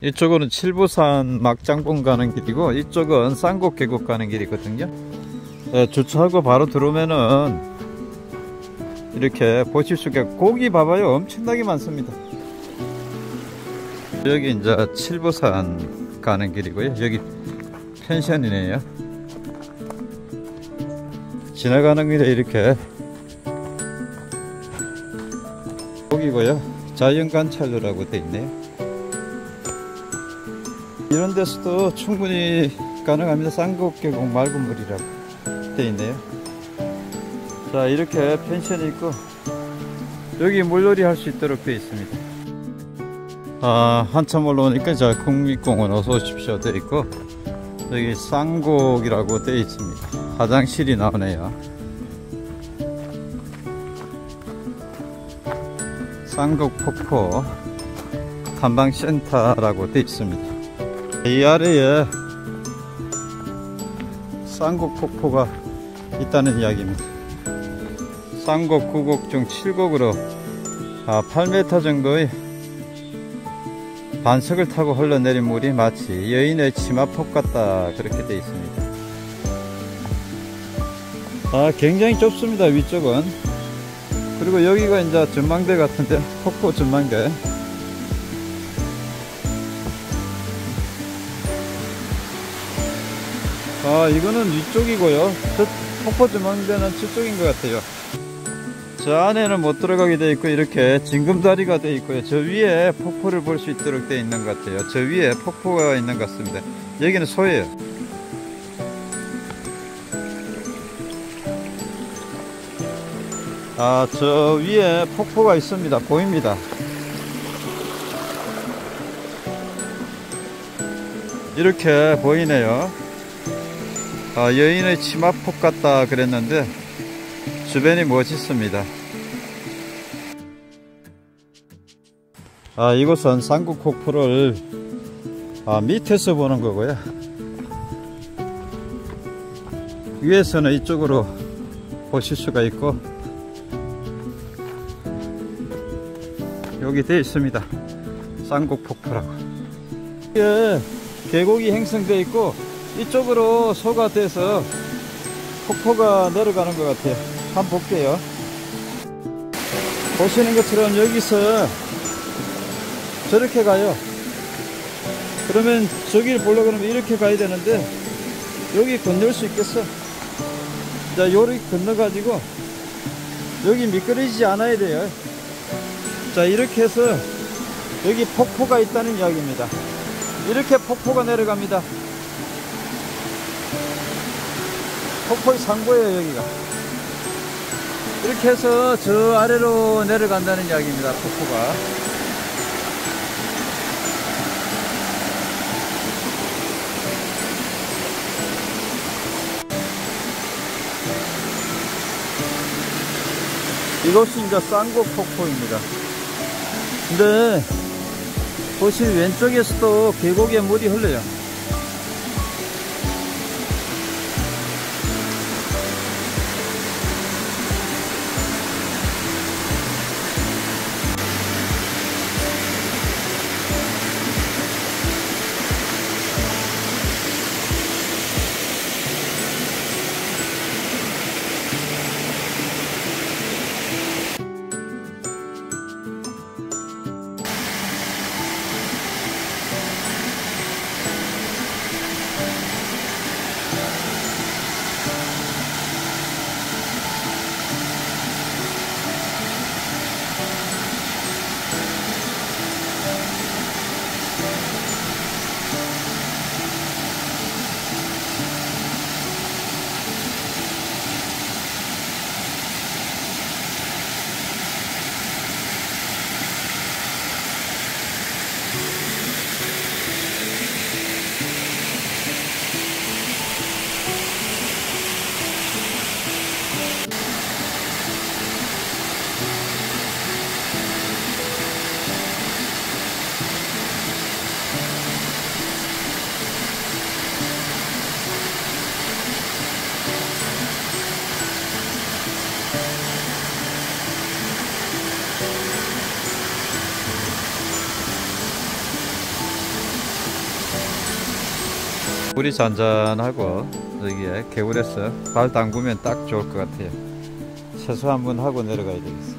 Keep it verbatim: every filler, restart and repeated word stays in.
이쪽은 칠보산 막장봉 가는 길이고 이쪽은 쌍곡 계곡 가는 길이거든요. 네, 주차하고 바로 들어오면은 이렇게 보실 수가, 고기 봐봐요. 엄청나게 많습니다. 여기 이제 칠보산 가는 길이고요. 여기 펜션이네요. 지나가는 길에 이렇게 고기고요. 자연관찰로라고 되어 있네요. 이런 데서도 충분히 가능합니다. 쌍곡계곡 맑은 물이라고 되어 있네요. 자, 이렇게 펜션이 있고 여기 물놀이 할 수 있도록 되어 있습니다. 아, 한참 올라오니까 자, 국립공원 어서 오십시오 되어 있고 여기 쌍곡이라고 되어 있습니다. 화장실이 나오네요. 쌍곡폭포 탐방센터라고 되어 있습니다. 이 아래에 쌍곡폭포가 있다는 이야기입니다. 쌍곡 구 곡 중 칠 곡으로 아, 팔 미터 정도의 반석을 타고 흘러내린 물이 마치 여인의 치마폭 같다, 그렇게 되어 있습니다. 아, 굉장히 좁습니다. 위쪽은. 그리고 여기가 이제 전망대 같은데, 폭포 전망대. 아, 이거는 위쪽이고요. 저 폭포 전망대는 저쪽인 것 같아요. 저 안에는 못 들어가게 되어 있고 이렇게 징금다리가 되어 있고요. 저 위에 폭포를 볼 수 있도록 되어 있는 것 같아요. 저 위에 폭포가 있는 것 같습니다. 여기는 소예요. 아, 저 위에 폭포가 있습니다. 보입니다. 이렇게 보이네요. 아, 여인의 치마폭 같다 그랬는데 주변이 멋있습니다. 아, 이곳은 쌍곡폭포를 아, 밑에서 보는 거고요. 위에서는 이쪽으로 보실 수가 있고 여기 되어 있습니다. 쌍곡폭포라고. 여기에 계곡이 형성되어 있고 이쪽으로 소가 돼서 폭포가 내려가는 것 같아요. 한번 볼게요. 보시는 것처럼 여기서 저렇게 가요. 그러면 저기를 보려고 그러면 이렇게 가야 되는데 여기 건널 수 있겠어? 자, 요렇게 건너가지고 여기 미끄러지지 않아야 돼요. 자, 이렇게 해서 여기 폭포가 있다는 이야기입니다. 이렇게 폭포가 내려갑니다. 폭포의 상부예요, 여기가. 이렇게 해서 저 아래로 내려간다는 이야기입니다, 폭포가. 이것이 이제 쌍곡폭포입니다. 근데 보시면 왼쪽에서도 계곡에 물이 흘러요. 물이 잔잔하고 여기에 개울에서 발 담그면 딱 좋을 것 같아요. 세수 한번 하고 내려가야 되겠어.